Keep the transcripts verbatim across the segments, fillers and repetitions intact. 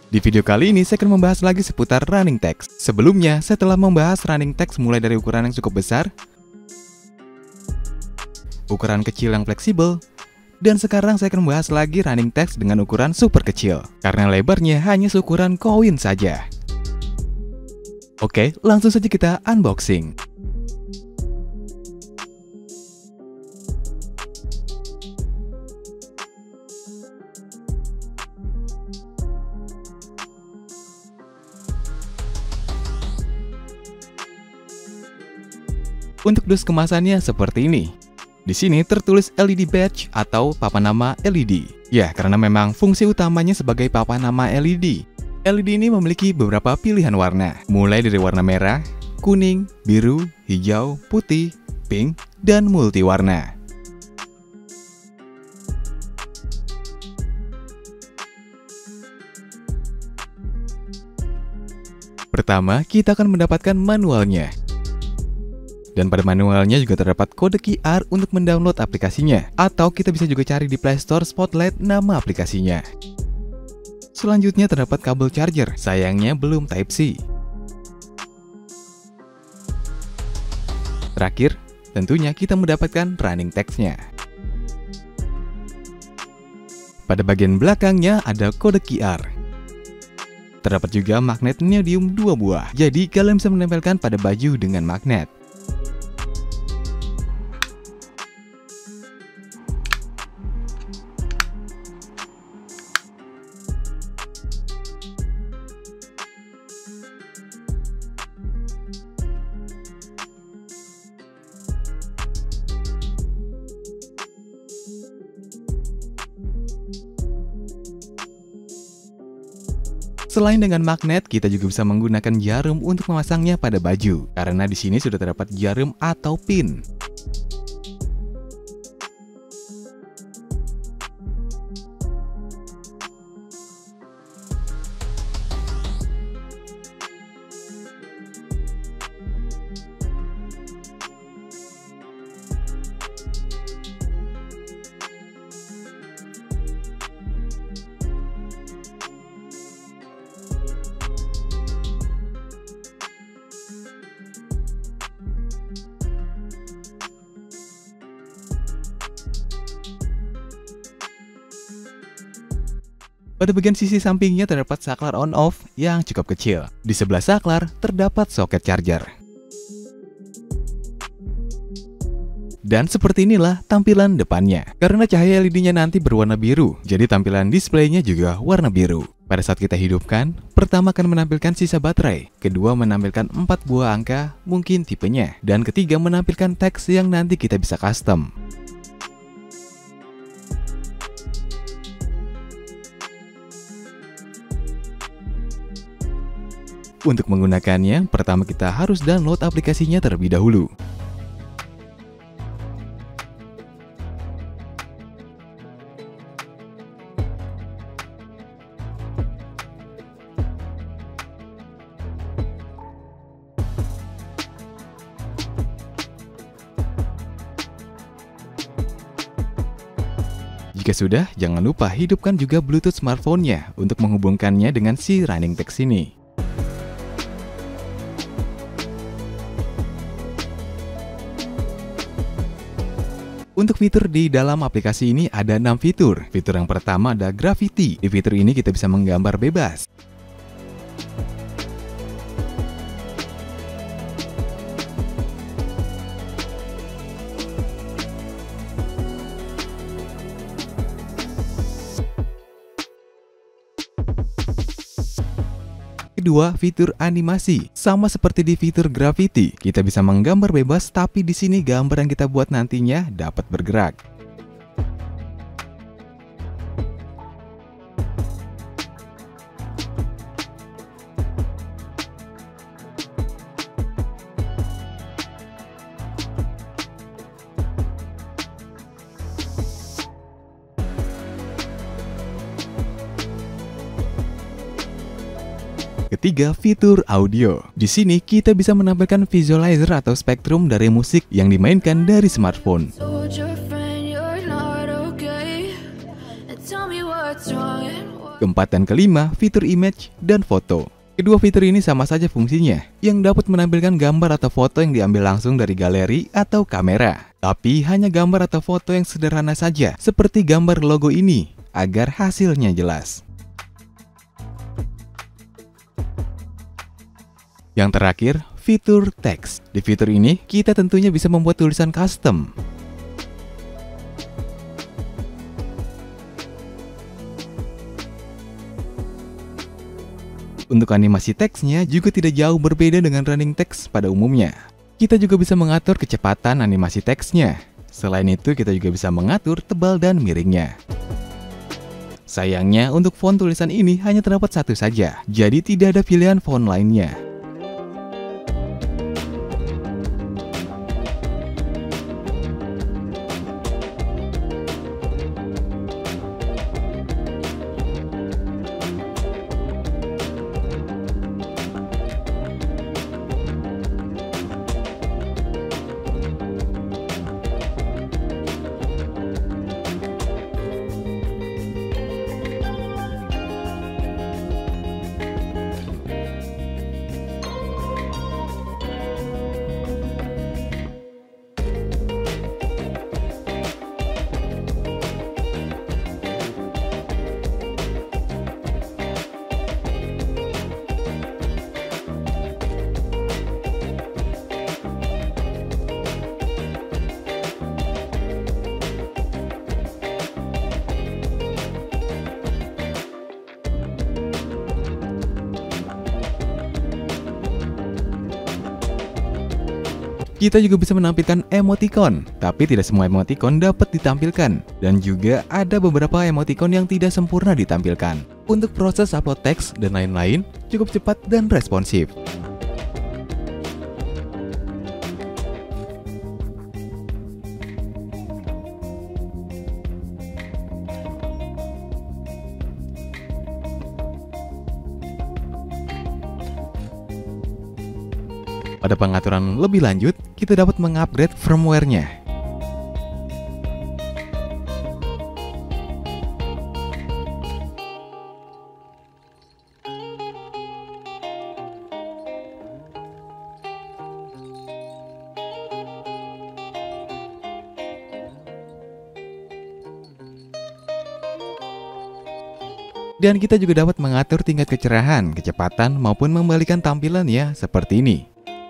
Di video kali ini saya akan membahas lagi seputar running text. Sebelumnya, saya telah membahas running text mulai dari ukuran yang cukup besar, ukuran kecil yang fleksibel, dan sekarang saya akan membahas lagi running text dengan ukuran super kecil, karena lebarnya hanya seukuran koin saja. Oke, langsung saja kita unboxing. Untuk dus kemasannya seperti ini. Di sini tertulis L E D badge atau papan nama L E D. Ya, karena memang fungsi utamanya sebagai papan nama L E D. L E D ini memiliki beberapa pilihan warna, mulai dari warna merah, kuning, biru, hijau, putih, pink, dan multiwarna. Pertama, kita akan mendapatkan manualnya. Dan pada manualnya juga terdapat kode Q R untuk mendownload aplikasinya. Atau kita bisa juga cari di Play Store Spotlight nama aplikasinya. Selanjutnya terdapat kabel charger, sayangnya belum Type-C. Terakhir, tentunya kita mendapatkan running text-nya. Pada bagian belakangnya ada kode Q R. Terdapat juga magnet neodymium dua buah, jadi kalian bisa menempelkan pada baju dengan magnet. Selain dengan magnet, kita juga bisa menggunakan jarum untuk memasangnya pada baju, karena di sini sudah terdapat jarum atau pin. Pada bagian sisi sampingnya terdapat saklar on-off yang cukup kecil. Di sebelah saklar terdapat soket charger. Dan seperti inilah tampilan depannya. Karena cahaya L E D-nya nanti berwarna biru, jadi tampilan displaynya juga warna biru. Pada saat kita hidupkan, pertama akan menampilkan sisa baterai, kedua menampilkan empat buah angka, mungkin tipenya, dan ketiga menampilkan teks yang nanti kita bisa custom. Untuk menggunakannya, pertama kita harus download aplikasinya terlebih dahulu. Jika sudah, jangan lupa hidupkan juga Bluetooth smartphone-nya untuk menghubungkannya dengan si running text ini. Untuk fitur di dalam aplikasi ini ada enam fitur. Fitur yang pertama ada Gravity. Di fitur ini kita bisa menggambar bebas. Kedua, fitur animasi. Sama seperti di fitur Gravity, kita bisa menggambar bebas, tapi di sini gambar yang kita buat nantinya dapat bergerak. Ketiga, fitur audio. Di sini kita bisa menampilkan visualizer atau spektrum dari musik yang dimainkan dari smartphone. Keempat dan kelima, fitur image dan foto. Kedua fitur ini sama saja fungsinya, yang dapat menampilkan gambar atau foto yang diambil langsung dari galeri atau kamera. Tapi hanya gambar atau foto yang sederhana saja, seperti gambar logo ini, agar hasilnya jelas. Yang terakhir, fitur teks. Di fitur ini, kita tentunya bisa membuat tulisan custom. Untuk animasi teksnya juga tidak jauh berbeda dengan running text pada umumnya. Kita juga bisa mengatur kecepatan animasi teksnya. Selain itu, kita juga bisa mengatur tebal dan miringnya. Sayangnya, untuk font tulisan ini hanya terdapat satu saja, jadi tidak ada pilihan font lainnya. Kita juga bisa menampilkan emoticon, tapi tidak semua emoticon dapat ditampilkan. Dan juga ada beberapa emoticon yang tidak sempurna ditampilkan. Untuk proses upload teks dan lain-lain, cukup cepat dan responsif. Pada pengaturan lebih lanjut, kita dapat mengupgrade firmware-nya. Dan kita juga dapat mengatur tingkat kecerahan, kecepatan, maupun membalikan tampilan ya, seperti ini.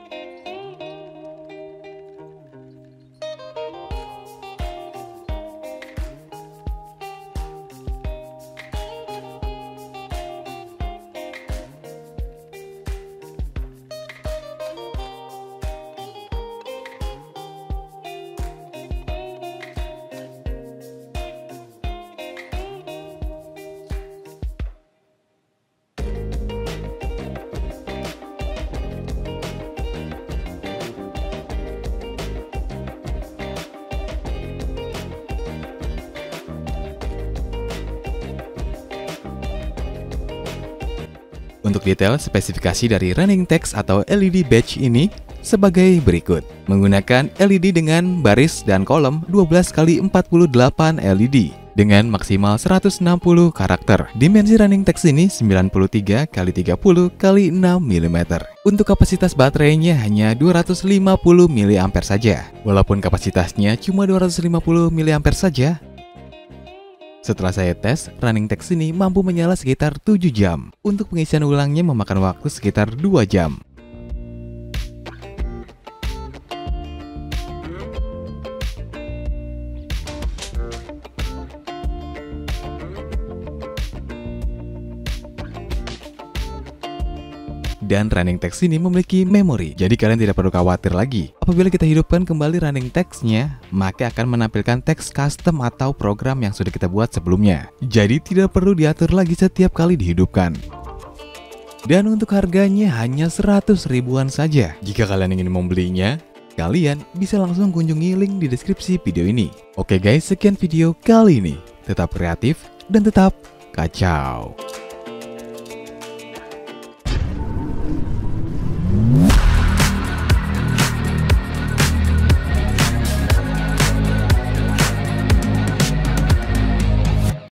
Untuk detail spesifikasi dari running text atau L E D badge ini sebagai berikut. Menggunakan L E D dengan baris dan kolom dua belas kali empat puluh delapan L E D dengan maksimal seratus enam puluh karakter. Dimensi running text ini sembilan puluh tiga kali tiga puluh kali enam milimeter. Untuk kapasitas baterainya hanya dua ratus lima puluh miliampere saja. Walaupun kapasitasnya cuma dua ratus lima puluh miliampere saja, setelah saya tes, running text ini mampu menyala sekitar tujuh jam. Untuk pengisian ulangnya memakan waktu sekitar dua jam. Dan running text ini memiliki memori, jadi kalian tidak perlu khawatir lagi. Apabila kita hidupkan kembali running text-nya, maka akan menampilkan teks custom atau program yang sudah kita buat sebelumnya. Jadi tidak perlu diatur lagi setiap kali dihidupkan. Dan untuk harganya hanya seratus ribuan saja. Jika kalian ingin membelinya, kalian bisa langsung kunjungi link di deskripsi video ini. Oke guys, sekian video kali ini. Tetap kreatif dan tetap kacau.